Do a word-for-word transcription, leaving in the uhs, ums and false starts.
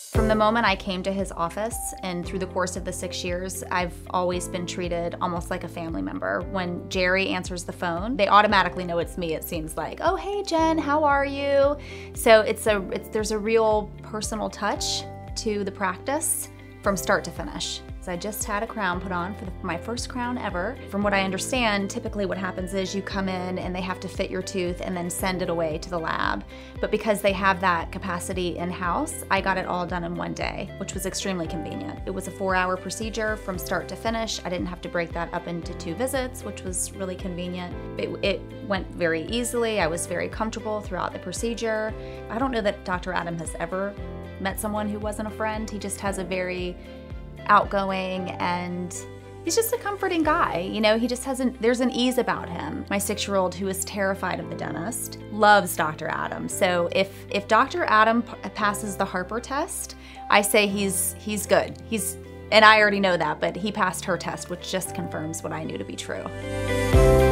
From the moment I came to his office and through the course of the six years, I've always been treated almost like a family member. When Jerry answers the phone, they automatically know it's me, it seems like. Oh, hey Jen, how are you? So it's a, it's, there's a real personal touch to the practice from start to finish. So I just had a crown put on for the, my first crown ever. From what I understand, typically what happens is you come in and they have to fit your tooth and then send it away to the lab. But because they have that capacity in-house, I got it all done in one day, which was extremely convenient. It was a four-hour procedure from start to finish. I didn't have to break that up into two visits, which was really convenient. It, it went very easily. I was very comfortable throughout the procedure. I don't know that Doctor Adam has ever met someone who wasn't a friend. He just has a very outgoing, and he's just a comforting guy. You know, he just has an, there's an ease about him. My six-year-old, who is terrified of the dentist, loves Doctor Adam. So if if Doctor Adam passes the Harper test, I say he's he's good. He's, and I already know that, but he passed her test, which just confirms what I knew to be true.